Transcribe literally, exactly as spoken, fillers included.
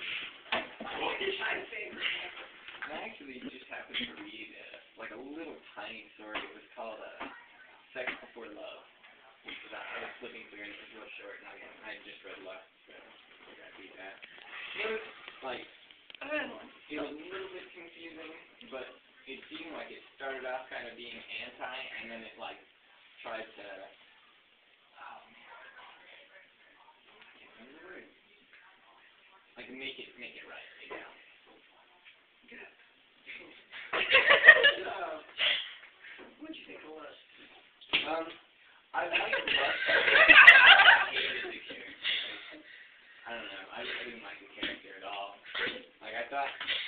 I actually just happened to read uh, like a little tiny story. It was called uh, Sex Before Love. I was flipping through and it was real short, and I, I just read Lust, so I got to read that. It was like, it was a little bit confusing, but it seemed like it started off kind of being anti, and then it like tried to, oh man, I can't remember the word. Like make it, make it right, you know. What'd you think of Lust? Um, I liked Lust. I hated the character. I don't know. I, I didn't like the character at all. Like I thought.